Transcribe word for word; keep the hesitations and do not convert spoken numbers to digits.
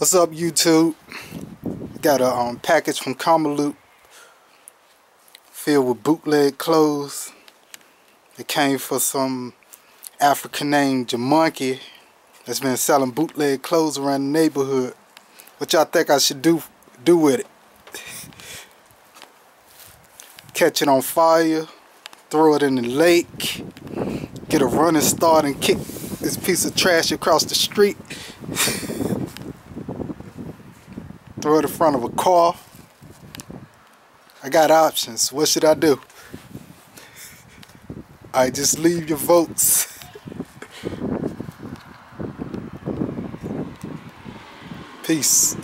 What's up, YouTube? Got a um, package from Loop filled with bootleg clothes. It came for some African named Jamonkey that's been selling bootleg clothes around the neighborhood. What y'all think I should do do with it? Catch it on fire, throw it in the lake, get a running start and kick this piece of trash across the street, throw it in front of a car. I got options. What should I do? Alright, just leave your votes. Peace.